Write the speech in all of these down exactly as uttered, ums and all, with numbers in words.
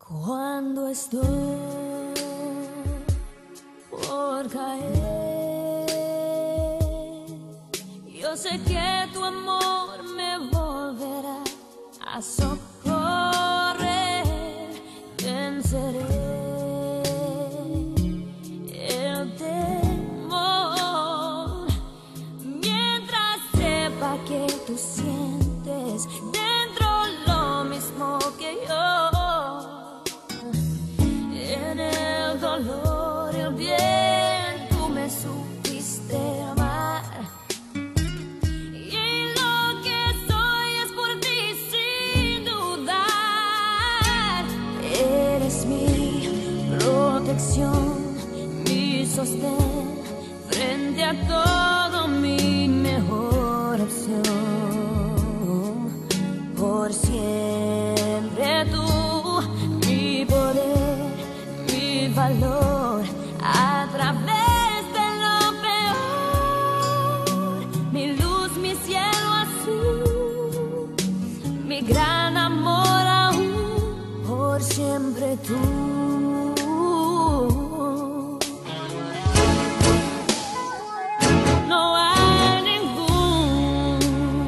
Cuando estoy por caer, yo sé que tu amor me volverá a socorrer. Venceré el temor mientras sepa que tú sientes dentro lo mismo que yo. En el dolor y el bien tú me supiste amar, y lo que soy es por ti sin dudar. Eres mi protección, mi sostén frente a todo, mi mejor opción. Por siempre tú, mi poder, mi valor, a través de lo peor, mi luz, mi cielo azul, mi gran amor aún, por siempre tú. No hay ningún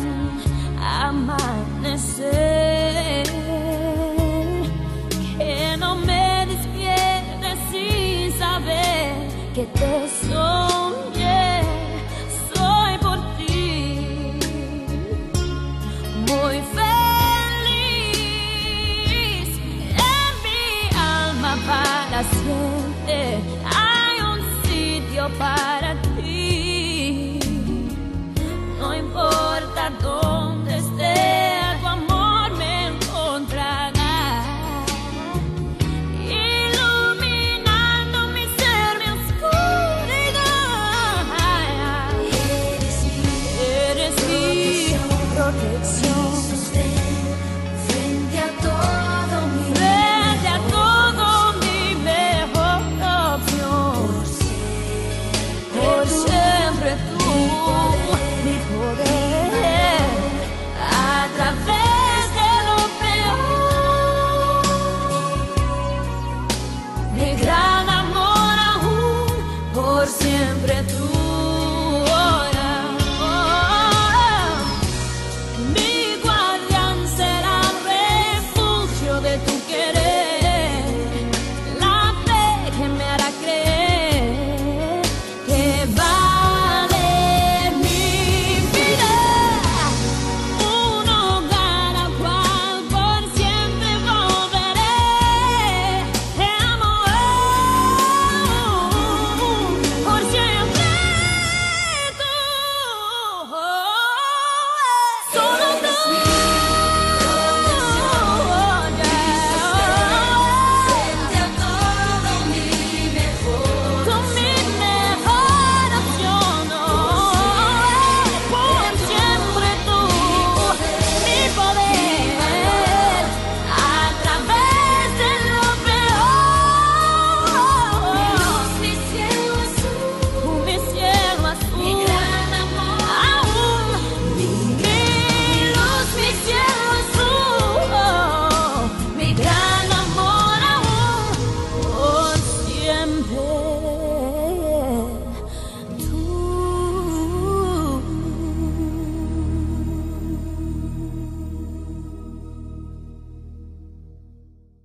amanecer que no me despierte sin saber que te soñé. Soy por ti muy feliz. En mi alma para siempre hay un sitio para